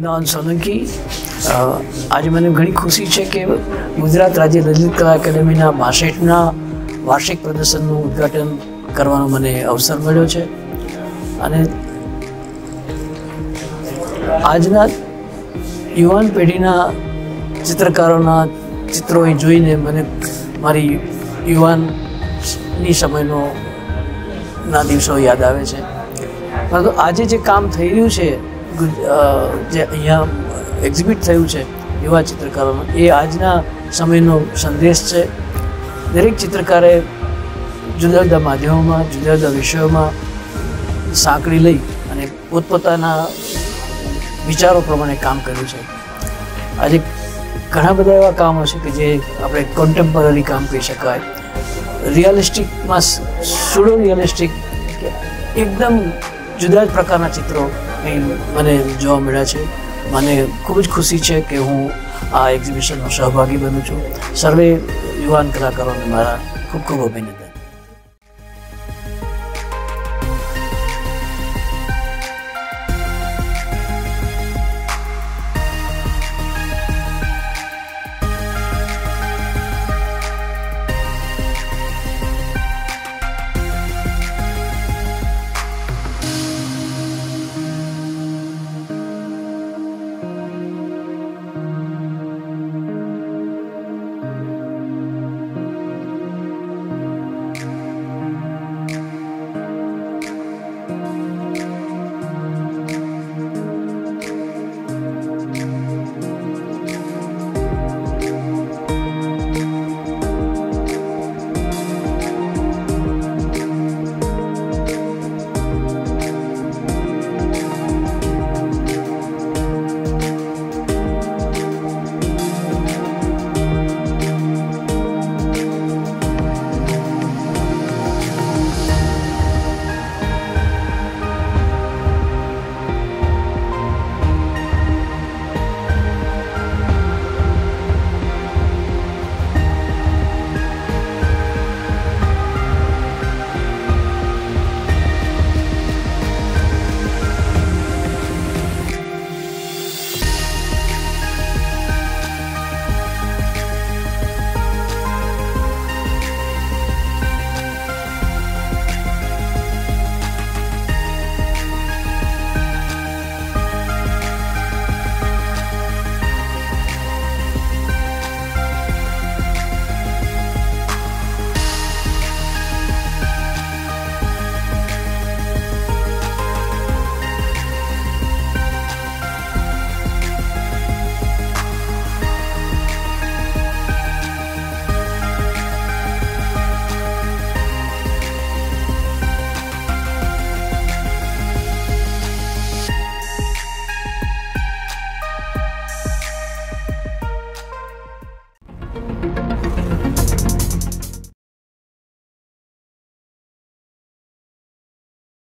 વૃંદાવન સોલંકી। આજે મને ઘણી ખુશી છે કે ગુજરાત રાજ્ય લલિત કલા એકેડેમીના 62ના વાર્ષિક પ્રદર્શનનું ઉદ્ઘાટન કરવાનો મને અવસર મળ્યો છે અને આજના યુવાન પેઢીના ચિત્રકારોના ચિત્રો જોઈને મને મારી યુવાનની સમયનો દિવસો યાદ આવે છે। પરંતુ આજે જે કામ થઈ રહ્યું છે, જે અહીંયા એક્ઝિબિટ થયું છે યુવા ચિત્રકારોનું, એ આજના સમયનો સંદેશ છે। દરેક ચિત્રકારે જુદા જુદા માધ્યમોમાં, જુદા જુદા વિષયોમાં સાંકળી લઈ અને પોતપોતાના વિચારો પ્રમાણે કામ કર્યું છે। આજે ઘણા બધા એવા કામો છે કે જે આપણે કોન્ટેમ્પરરી કામ કહી શકાય, રિયલિસ્ટિકમાં સુડો રિયલિસ્ટિક, એકદમ જુદા જ પ્રકારના ચિત્રો મને જોવા મળ્યા છે। મને ખૂબ જ ખુશી છે કે હું આ એક્ઝિબિશનનો સહભાગી બનું છું। સર્વે યુવાન કલાકારોને મારા ખૂબ ખૂબ અભિનંદન।